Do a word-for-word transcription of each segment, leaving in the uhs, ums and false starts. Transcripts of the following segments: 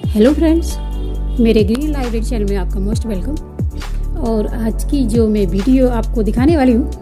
Hello friends, मेरे green library channel में आपका मोस्ट वेलकम। और आज की जो मैं वीडियो आपको दिखाने वाली हूँ,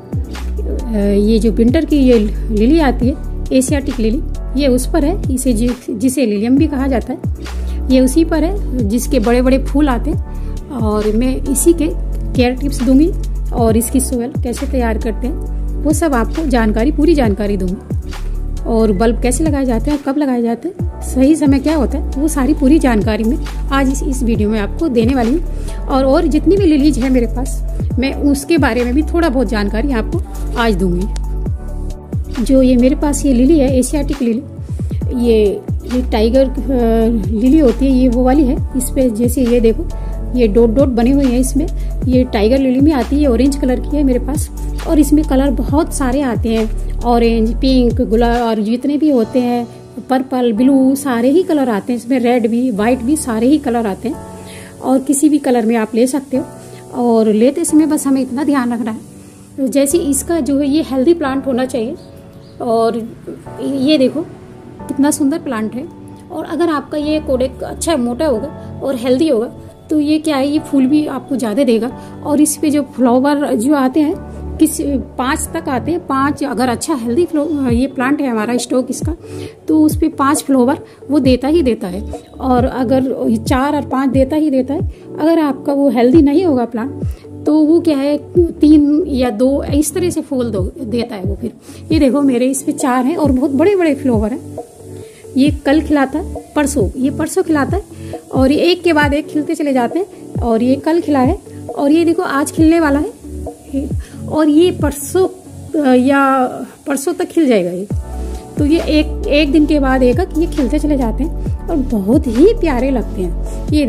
ये जो विंटर की ये लिली आती है, एशियाटिक लिली, ये उस पर है। इसे जिसे लिलियम भी कहा जाता है, ये उसी पर है जिसके बड़े बड़े फूल आते हैं। और मैं इसी के केयर टिप्स दूंगी और इसकी सोयल कैसे तैयार करते हैं वो सब आपको जानकारी, पूरी जानकारी दूंगी। और बल्ब कैसे लगाए जाते हैं, कब लगाए जाते हैं, सही समय क्या होता है, वो सारी पूरी जानकारी मैं आज इस, इस वीडियो में आपको देने वाली हूँ। और और जितनी भी लिलीज है मेरे पास, मैं उसके बारे में भी थोड़ा बहुत जानकारी आपको आज दूंगी। जो ये मेरे पास ये लिली है, एशियाटिक लिली, ये ये टाइगर लिली होती है, ये वो वाली है। इस पे जैसे ये देखो, ये डॉट डॉट बने हुए हैं इसमें। ये टाइगर लिली में आती है, ऑरेंज कलर की है मेरे पास। और इसमें कलर बहुत सारे आते हैं, ऑरेंज, पिंक, गुलाब, और जितने भी होते हैं, पर्पल, ब्लू, सारे ही कलर आते हैं इसमें। रेड भी, वाइट भी, सारे ही कलर आते हैं। और किसी भी कलर में आप ले सकते हो। और लेते समय बस हमें इतना ध्यान रखना है, जैसे इसका जो है ये हेल्दी प्लांट होना चाहिए। और ये देखो कितना सुंदर प्लांट है। और अगर आपका ये कोडेक अच्छा मोटा होगा और हेल्दी होगा तो ये क्या है, ये फूल भी आपको ज़्यादा देगा। और इस पे जो फ्लावर जो आते हैं, किस पाँच तक आते हैं, पाँच। अगर अच्छा हेल्दी ये प्लांट है हमारा स्टॉक इसका, तो उस पर पाँच फ्लावर वो देता ही देता है। और अगर चार और पाँच देता ही देता है। अगर आपका वो हेल्दी नहीं होगा प्लांट, तो वो क्या है, तीन या दो इस तरह से फूल दो देता है वो। फिर ये देखो मेरे इस पे चार हैं और बहुत बड़े बड़े फ्लावर हैं। ये कल खिलाता है, परसों, ये परसों खिलाता है। और ये एक के बाद एक खिलते चले जाते हैं। और ये कल खिला है, और ये देखो आज खिलने वाला है। और ये परसों या परसों तक खिल जाएगा ये। तो ये एक एक दिन के बाद एक ये खिलते चले जाते हैं और बहुत ही प्यारे लगते हैं। ये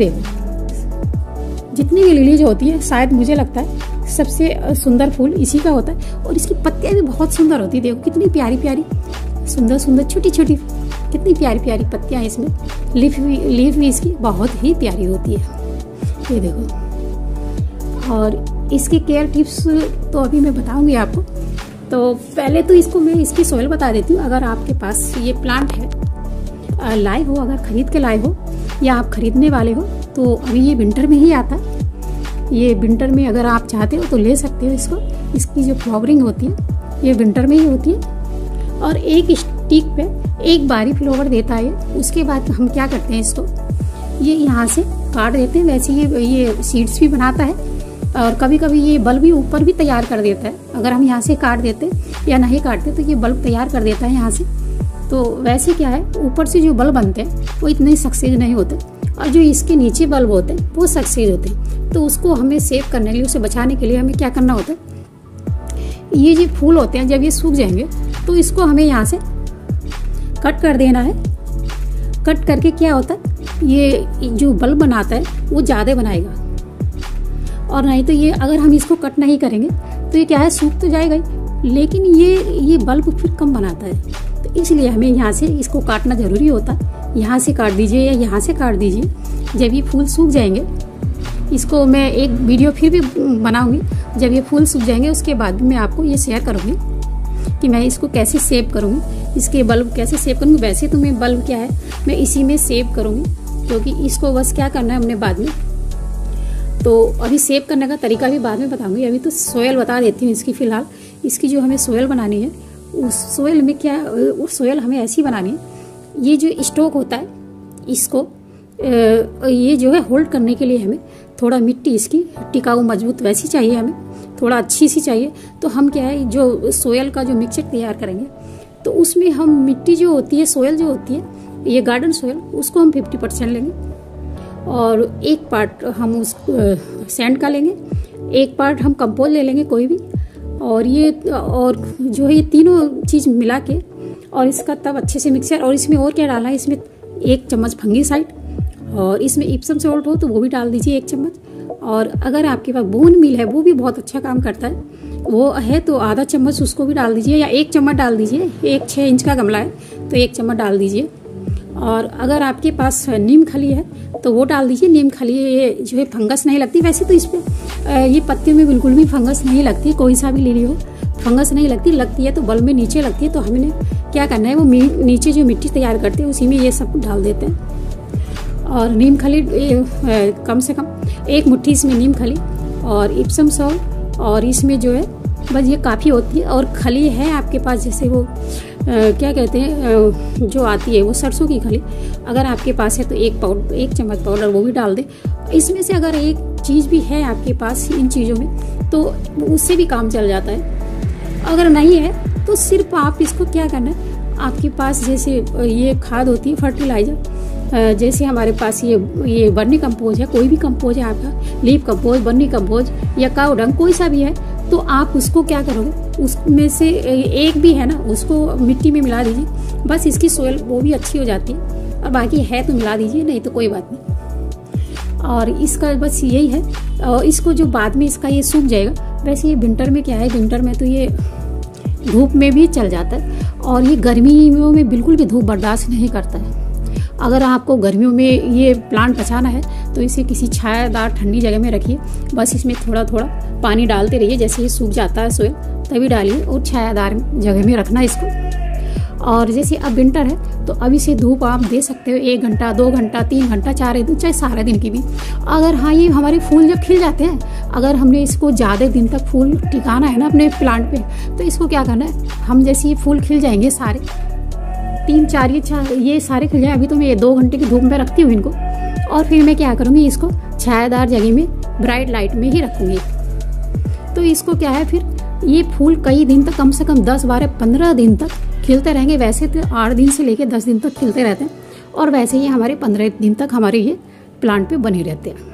देखो जितनी भी लिलीज होती है, शायद मुझे लगता है सबसे सुंदर फूल इसी का होता है। और इसकी पत्तियां भी बहुत सुंदर होती है। देखो कितनी प्यारी प्यारी, सुंदर सुंदर, छोटी छोटी, कितनी प्यारी प्यारी पत्तियां इसमें। लीफ भी लीफ भी इसकी बहुत ही प्यारी होती है। ये देखो। और इसके केयर टिप्स तो अभी मैं बताऊंगी आपको। तो पहले तो इसको मैं इसकी सोयल बता देती हूँ। अगर आपके पास ये प्लांट है, लाए हो, अगर खरीद के लाए हो या आप खरीदने वाले हो, तो अभी ये विंटर में ही आता है। ये विंटर में अगर आप चाहते हो तो ले सकते हो इसको। इसकी जो फ्लावरिंग होती है ये विंटर में ही होती है। और एक स्टिक पे एक बारी फ्लावर देता है। उसके बाद हम क्या करते हैं, इसको ये यहाँ से काट देते हैं। वैसे ये ये सीड्स भी बनाता है, और कभी कभी ये बल्ब भी ऊपर भी तैयार कर देता है। अगर हम यहाँ से काट देते या नहीं काटते तो ये बल्ब तैयार कर देता है यहाँ से। तो वैसे क्या है, ऊपर से जो बल्ब बनते हैं वो इतने सक्सेस नहीं होते, और जो इसके नीचे बल्ब होते हैं वो सक्सेस होते हैं। तो उसको हमें सेव करने के लिए, उसे बचाने के लिए हमें क्या करना होता है, ये जो फूल होते हैं जब ये सूख जाएंगे तो इसको हमें यहाँ से कट कर देना है। कट करके क्या होता है, ये जो बल्ब बनाता है वो ज़्यादा बनाएगा। और नहीं तो ये अगर हम इसको कट नहीं करेंगे तो ये क्या है, सूख तो जाएगा ही, लेकिन ये ये बल्ब फिर कम बनाता है। तो इसलिए हमें यहाँ से इसको काटना ज़रूरी होता है। यहाँ से काट दीजिए या यहाँ से काट दीजिए। जब ये फूल सूख जाएंगे, इसको मैं एक वीडियो फिर भी बनाऊंगी। जब ये फूल सूख जाएंगे उसके बाद मैं आपको ये शेयर करूँगी कि मैं इसको कैसे सेव करूँगी, इसके बल्ब कैसे सेव करूँगी। वैसे तो मैं बल्ब क्या है, मैं इसी में सेव करूँगी, क्योंकि इसको बस क्या करना है हमने बाद में। तो अभी सेव करने का तरीका भी बाद में बताऊंगी। अभी तो सोयल बता देती हूँ इसकी। फ़िलहाल इसकी जो हमें सोयल बनानी है, उस सोयल में क्या, उस सोयल हमें ऐसी बनानी है, ये जो स्टॉक होता है इसको ये जो है होल्ड करने के लिए हमें थोड़ा मिट्टी इसकी टिकाऊ मजबूत वैसी चाहिए, हमें थोड़ा अच्छी सी चाहिए। तो हम क्या है, जो सोयल का जो मिक्सचर तैयार करेंगे तो उसमें हम मिट्टी जो होती है, सोयल जो होती है, ये गार्डन सोयल, उसको हम फिफ्टी परसेंट लेंगे। और एक पार्ट हम उस सैंड का लेंगे, एक पार्ट हम कंपोज ले लेंगे कोई भी। और ये और जो है ये तीनों चीज़ मिला के और इसका तब अच्छे से मिक्सचर। और इसमें और क्या डालना है, इसमें एक चम्मच फंगीसाइड, और इसमें इप्सम सॉल्ट हो तो वो भी डाल दीजिए एक चम्मच। और अगर आपके पास बोन मील है, वो भी बहुत अच्छा काम करता है, वो है तो आधा चम्मच उसको भी डाल दीजिए, या एक चम्मच डाल दीजिए। एक छः इंच का गमला है तो एक चम्मच डाल दीजिए। और अगर आपके पास नीम खली है तो वो डाल दीजिए। नीम खली ये जो है फंगस नहीं लगती। वैसे तो इस पर ये पत्तियों में बिल्कुल भी फंगस नहीं लगती, कोई सा भी लिली हो फंगस नहीं लगती। लगती है तो बल्ब में नीचे लगती है। तो हमने क्या करना है, वो नीचे जो मिट्टी तैयार करते हैं उसी में ये सब डाल देते हैं। और नीम खली कम से कम एक मुट्ठी इसमें नीम खली और इप्सम सॉल्ट, और इसमें जो है बस ये काफ़ी होती है। और खली है आपके पास, जैसे वो आ, क्या कहते हैं आ, जो आती है वो सरसों की खली, अगर आपके पास है तो एक पाउडर एक चम्मच पाउडर वो भी डाल दें। इसमें से अगर एक चीज़ भी है आपके पास इन चीज़ों में तो उससे भी काम चल जाता है। अगर नहीं है तो सिर्फ आप इसको क्या करना है, आपके पास जैसे ये खाद होती है फर्टिलाइज़र, जैसे हमारे पास ये ये वर्मी कंपोज है, कोई भी कंपोज है आपका, लीफ कंपोज, वर्मी कंपोज या काऊ डंग कोई सा भी है, तो आप उसको क्या करोगे, उसमें से एक भी है ना उसको मिट्टी में मिला दीजिए, बस इसकी सोयल वो भी अच्छी हो जाती है। और बाकी है तो मिला दीजिए, नहीं तो कोई बात नहीं। और इसका बस यही है, और इसको जो बाद में इसका ये सूख जाएगा। वैसे ये विंटर में क्या है, विंटर में तो ये धूप में भी चल जाता है, और ये गर्मियों में बिल्कुल भी धूप बर्दाश्त नहीं करता है। अगर आपको गर्मियों में ये प्लांट बचाना है तो इसे किसी छायादार ठंडी जगह में रखिए, बस इसमें थोड़ा थोड़ा पानी डालते रहिए, जैसे ये सूख जाता है सोयल तभी डालिए, और छायादार जगह में रखना इसको। और जैसे अब विंटर है तो अब इसे धूप आप दे सकते हो, एक घंटा, दो घंटा, तीन घंटा, चार दिन, चाहे सारे दिन की भी। अगर हाँ ये हमारे फूल जब खिल जाते हैं, अगर हमने इसको ज़्यादा दिन तक फूल टिकाना है ना अपने प्लांट पे, तो इसको क्या करना है, हम जैसे ये फूल खिल जाएंगे सारे, तीन चार ये चार ये सारे खिल जाए, अभी तो मैं ये दो घंटे की धूप में रखती हूँ इनको, और फिर मैं क्या करूँगी, इसको छायादार जगह में ब्राइट लाइट में ही रखूँगी। तो इसको क्या है, फिर ये फूल कई दिन तक, कम से कम दस बारह पंद्रह दिन तक खिलते रहेंगे। वैसे तो आठ दिन से लेकर दस दिन तक खिलते रहते हैं, और वैसे ही हमारे पंद्रह दिन तक हमारे ये प्लांट पे बने रहते हैं।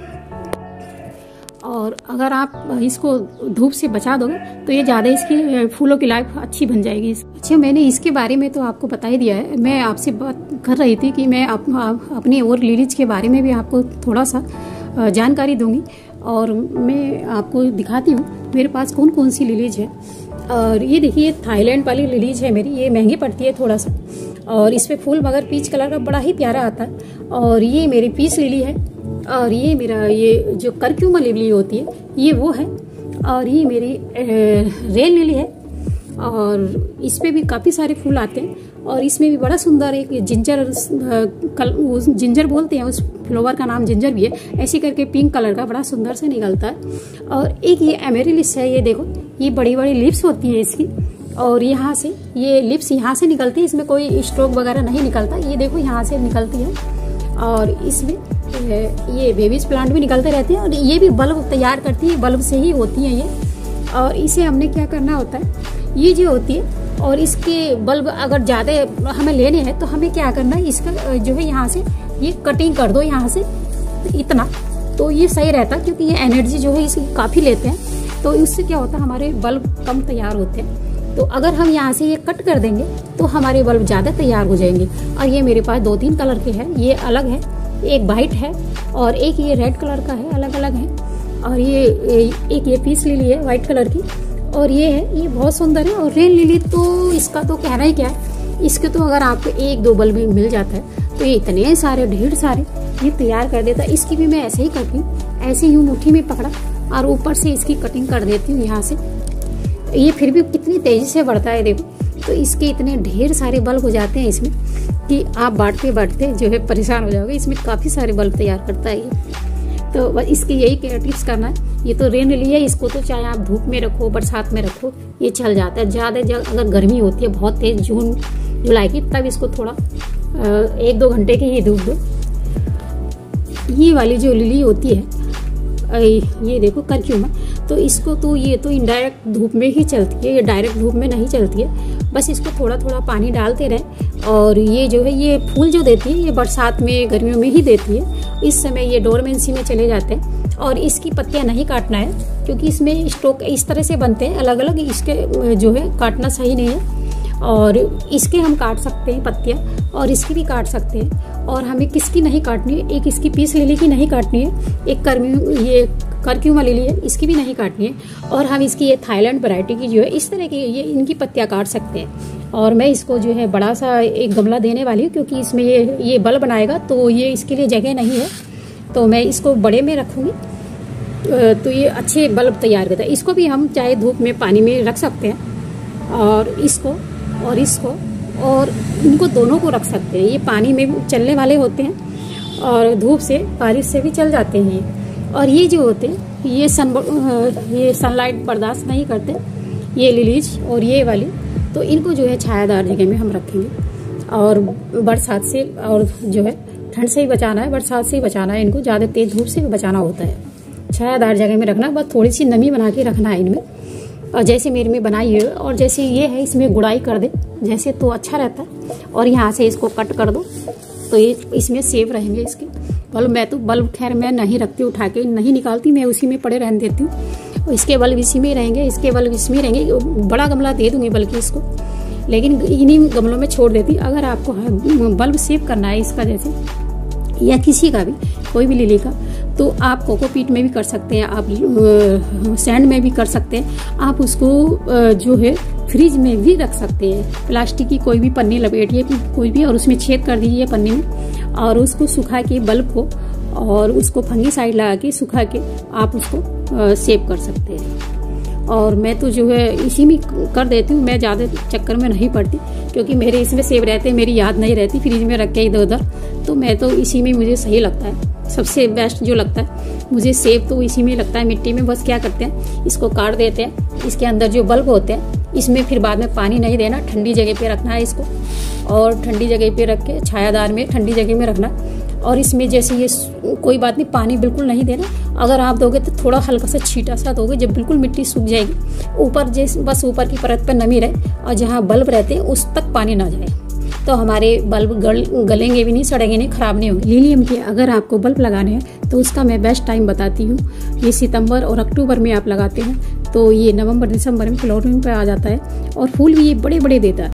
और अगर आप इसको धूप से बचा दोगे तो ये ज़्यादा इसकी फूलों की लाइफ अच्छी बन जाएगी। अच्छा, मैंने इसके बारे में तो आपको बता ही दिया है। मैं आपसे बात कर रही थी कि मैं आप, आप, अपनी और लिलीज के बारे में भी आपको थोड़ा सा जानकारी दूंगी, और मैं आपको दिखाती हूँ मेरे पास कौन कौन सी लिलीज है। और ये देखिए थाईलैंड वाली लिलीज है मेरी, ये महंगी पड़ती है थोड़ा सा, और इस पर फूल मगर पीच कलर का बड़ा ही प्यारा आता है। और ये मेरी पीस लिली है, और ये मेरा ये जो करक्यूमा लिली होती है ये वो है, और ये मेरी रेन लिली है, और इस पे भी काफ़ी सारे फूल आते हैं। और इसमें भी बड़ा सुंदर एक जिंजर कल जिंजर बोलते हैं, उस फ्लावर का नाम जिंजर भी है, ऐसे करके पिंक कलर का बड़ा सुंदर से निकलता है। और एक ये एमेरिलिस है, ये देखो ये बड़ी बड़ी लिप्स होती है इसकी, और यहाँ से ये लिप्स यहाँ से निकलती है, इसमें कोई स्ट्रोक वगैरह नहीं निकलता, ये देखो यहाँ से निकलती है। और इसमें ये बेबीज प्लांट भी निकलते रहते हैं, और ये भी बल्ब तैयार करती है, बल्ब से ही होती है ये। और इसे हमने क्या करना होता है, ये जो होती है, और इसके बल्ब अगर ज़्यादा हमें लेने हैं तो हमें क्या करना है, इसका जो है यहाँ से ये कटिंग कर दो यहाँ से इतना, तो ये सही रहता है, क्योंकि ये एनर्जी जो है इसकी काफ़ी लेते हैं, तो इससे क्या होता है हमारे बल्ब कम तैयार होते हैं। तो अगर हम यहाँ से ये कट कर देंगे तो हमारे बल्ब ज़्यादा तैयार हो जाएंगे। और ये मेरे पास दो तीन कलर के हैं, ये अलग है, एक वाइट है और एक ये रेड कलर का है, अलग अलग है। और ये एक ये पीस लिली है वाइट कलर की, और ये है, ये बहुत सुंदर है। और रेन लिली तो इसका तो कहना ही क्या है, इसके तो अगर आपको एक दो बल्ब भी मिल जाता है तो ये इतने सारे ढेर सारे ये तैयार कर देता है। इसकी भी मैं ऐसे ही करती हूँ, ऐसे यूँ मुट्ठी में पकड़ा और ऊपर से इसकी कटिंग कर देती हूँ यहाँ से। ये फिर भी कितनी तेजी से बढ़ता है देखो, तो इसके इतने ढेर सारे बल्ब हो जाते हैं इसमें कि आप बांटते बांटते जो है परेशान हो जाओगे। इसमें काफ़ी सारे बल्ब तैयार करता है ये। तो बस इसकी यही केयर टिप्स करना है। ये तो रेन लिली है, इसको तो चाहे आप धूप में रखो बरसात में रखो ये चल जाता है। ज़्यादा अगर गर्मी होती है बहुत तेज जून जुलाई की, तब इसको थोड़ा एक दो घंटे की ही धूप दो। ये वाली जो लिली होती है ये देखो करक्यूमा, तो इसको तो ये तो इनडायरेक्ट धूप में ही चलती है, ये डायरेक्ट धूप में नहीं चलती है। बस इसको थोड़ा थोड़ा पानी डालते रहें। और ये जो है ये फूल जो देती है ये बरसात में गर्मियों में ही देती है। इस समय ये डोरमेंसी में चले जाते हैं, और इसकी पत्तियां नहीं काटना है क्योंकि इसमें स्टोक इस तरह से बनते हैं अलग अलग, इसके जो है काटना सही नहीं है। और इसके हम काट सकते हैं पत्तियां, और इसकी भी काट सकते हैं। और हमें किसकी नहीं काटनी है, एक इसकी पीस लिली की नहीं काटनी है, एक कर्मी ये करक्यूमा लिली है इसकी भी नहीं काटनी है। और हम इसकी ये थाईलैंड वैरायटी की जो है इस तरह की ये इनकी पत्तियां काट सकते हैं। और मैं इसको जो है बड़ा सा एक गमला देने वाली हूँ क्योंकि इसमें ये ये बल्ब बनाएगा, तो ये इसके लिए जगह नहीं है, तो मैं इसको बड़े में रखूँगी तो ये अच्छे बल्ब तैयार करता है। इसको भी हम चाहे धूप में पानी में रख सकते हैं, और इसको और इसको और इनको दोनों को रख सकते हैं। ये पानी में चलने वाले होते हैं और धूप से, बारिश से भी चल जाते हैं ये। और ये जो होते हैं ये सन ये सनलाइट बर्दाश्त नहीं करते, ये लिलीज और ये वाली, तो इनको जो है छायादार जगह में हम रखेंगे। और बरसात से और जो है ठंड से ही बचाना है, बरसात से ही बचाना है, इनको ज़्यादा तेज धूप से भी बचाना होता है। छायादार जगह में रखना, बस थोड़ी सी नमी बना के रखना है इनमें। और जैसे मेरे में बनाई है और जैसे ये है, इसमें गुड़ाई कर दे जैसे तो अच्छा रहता है। और यहाँ से इसको कट कर दो तो ये इसमें सेव रहेंगे इसके बल्ब। मैं तो बल्ब खैर मैं नहीं रखती, उठा के नहीं निकालती, मैं उसी में पड़े रहने देती हूँ। इसके बल्ब इसी में रहेंगे, इसके बल्ब इसमें रहेंगे। बड़ा गमला दे दूंगी बल्कि इसको, लेकिन इन्हीं गमलों में छोड़ देती। अगर आपको बल्ब सेव करना है इसका, जैसे या किसी का भी, कोई भी लिली का, तो आप कोकोपीट में भी कर सकते हैं, आप सैंड में भी कर सकते हैं। आप उसको जो है फ्रिज में भी रख सकते हैं। प्लास्टिक की कोई भी पन्नी लपेटिए कोई भी, और उसमें छेद कर दीजिए पन्नी में, और उसको सुखा के बल्ब को, और उसको फंगीसाइड लगा के सुखा के आप उसको सेव कर सकते हैं। और मैं तो जो है इसी में कर देती हूँ, मैं ज़्यादा चक्कर में नहीं पड़ती, क्योंकि मेरे इसमें सेव रहते हैं, मेरी याद नहीं रहती फ्रिज में रख के इधर उधर। तो मैं तो इसी में मुझे सही लगता है, सबसे बेस्ट जो लगता है मुझे सेव तो इसी में लगता है। मिट्टी में बस क्या करते हैं, इसको काट देते हैं, इसके अंदर जो बल्ब होते हैं इसमें फिर बाद में पानी नहीं देना, ठंडी जगह पे रखना है इसको, और ठंडी जगह पे रख के छायादार में ठंडी जगह में रखना। और इसमें जैसे ये कोई बात नहीं, पानी बिल्कुल नहीं देना। अगर आप दोगे तो थोड़ा हल्का सा छींटा सा दोगे, जब बिल्कुल मिट्टी सूख जाएगी, ऊपर जैसे बस ऊपर की परत पर नमी रहे, और जहाँ बल्ब रहते हैं उस तक पानी ना जाए, तो हमारे बल्ब गल गलेंगे भी नहीं, सड़ेंगे नहीं, खराब नहीं होंगे। लिलियम के अगर आपको बल्ब लगाने हैं तो उसका मैं बेस्ट टाइम बताती हूँ। ये सितंबर और अक्टूबर में आप लगाते हैं तो ये नवंबर दिसंबर में फ्लावरिंग पे आ जाता है, और फूल भी ये बड़े बड़े देता है।